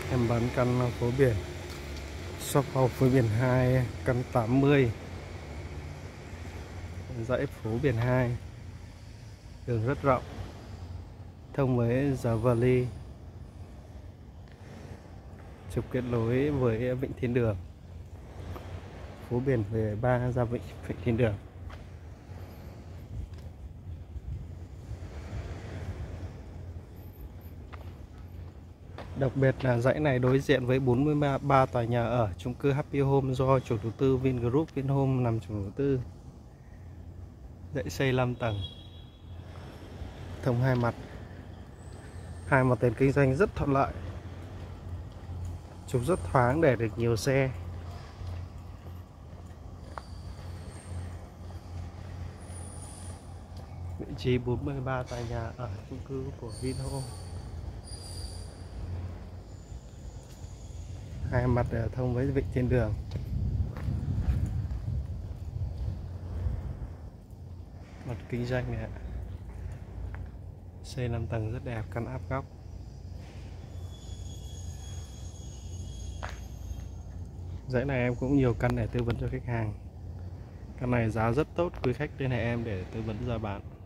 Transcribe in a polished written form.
Em bán căn phố biển shop house phố biển 2, căn 80, dãy phố biển 2, đường rất rộng, thông với Giavali, trục kết nối với Vịnh Thiên Đường, phố biển về 3 ra Vịnh Thiên Đường. Đặc biệt là dãy này đối diện với 43 tòa nhà ở chung cư Happy Home do chủ đầu tư Vingroup Vinhome làm chủ đầu tư. Dãy xây 5 tầng, thông hai mặt tiền kinh doanh rất thuận lợi, trục rất thoáng để được nhiều xe. Vị trí 43 tòa nhà ở chung cư của Vinhome, hai mặt thông với Vịnh Thiên Đường. Mặt kinh doanh này, xây 5 tầng rất đẹp, căn áp góc. Dãy này em cũng nhiều căn để tư vấn cho khách hàng. Căn này giá rất tốt, quý khách liên hệ em để tư vấn giá bán.